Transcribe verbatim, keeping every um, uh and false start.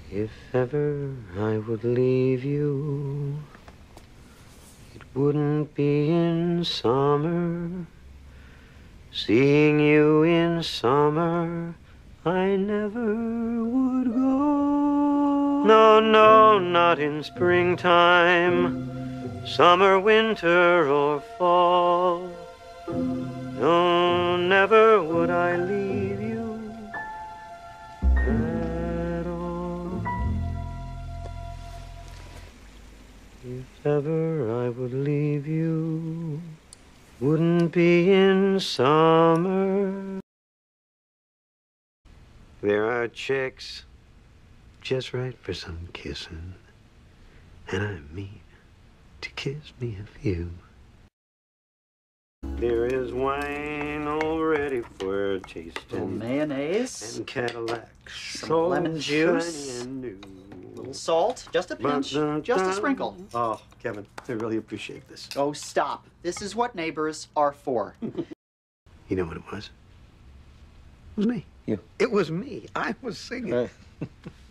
If ever I would leave you, it wouldn't be in summer. Seeing you in summer, I never would go. No, no, not in springtime, summer, winter, or fall. No, never would I leave you at all. If ever I would leave you, wouldn't be in summer. There are chicks just right for some kissing, and I mean to kiss me a few. There is wine already for tasting. Little mayonnaise. And Cadillac. Some So lemon juice. shiny and new. Little salt. Just a pinch. Just a sprinkle. Oh, Kevin, I really appreciate this. Oh, stop. This is what neighbors are for. You know what it was? It was me. You. It was me. I was singing. Right.